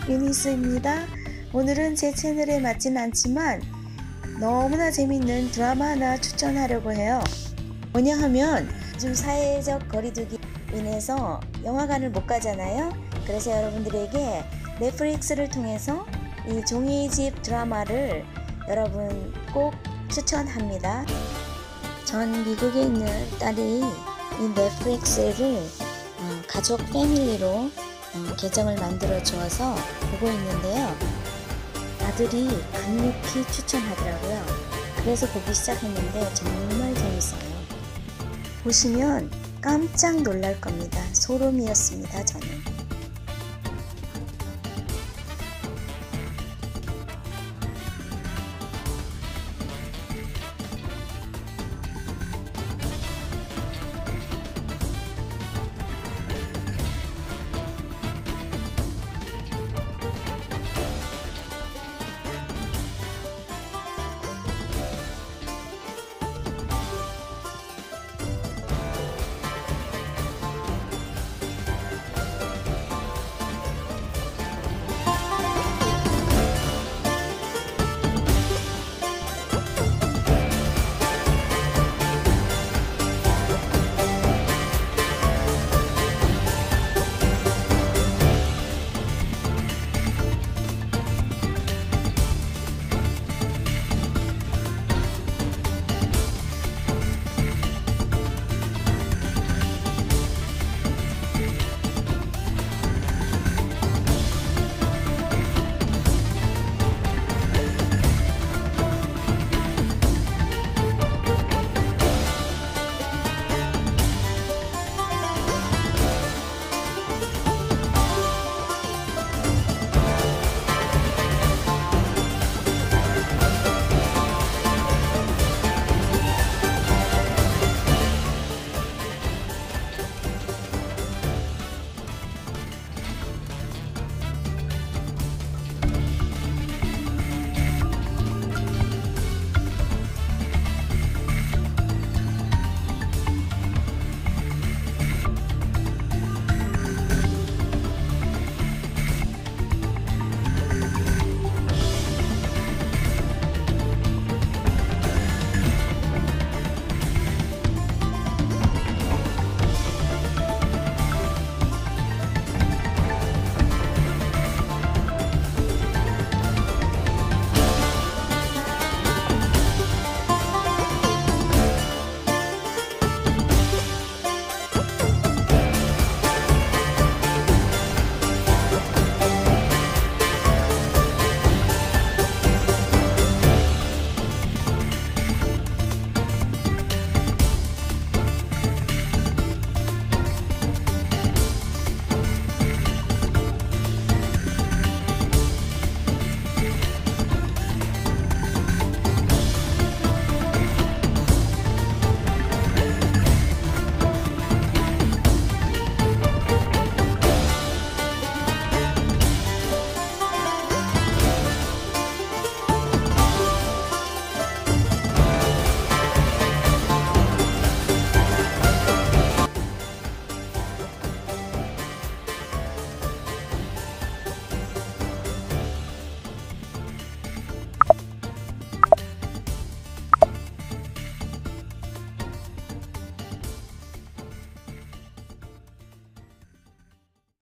유니스입니다. 오늘은 제 채널에 맞진 않지만 너무나 재밌는 드라마 하나 추천하려고 해요. 뭐냐 하면 요즘 사회적 거리두기 인해서 영화관을 못 가잖아요. 그래서 여러분들에게 넷플릭스를 통해서 이 종이집 드라마를 여러분 꼭 추천합니다. 전 미국에 있는 딸이 이 넷플릭스를 가족 패밀리로 계정을 만들어 주어서 보고 있는데요. 아들이 강력히 추천하더라고요. 그래서 보기 시작했는데 정말 재밌어요. 보시면 깜짝 놀랄 겁니다. 소름이었습니다, 저는.